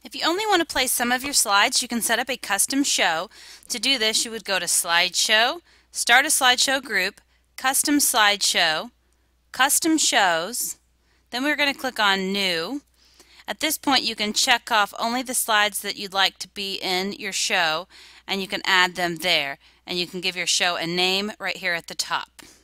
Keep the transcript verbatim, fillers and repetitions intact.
If you only want to play some of your slides, you can set up a custom show. To do this, you would go to Slideshow, Start a Slideshow Group, Custom Slideshow, Custom Shows, then we're going to click on New. At this point you can check off only the slides that you'd like to be in your show, and you can add them there, and you can give your show a name right here at the top.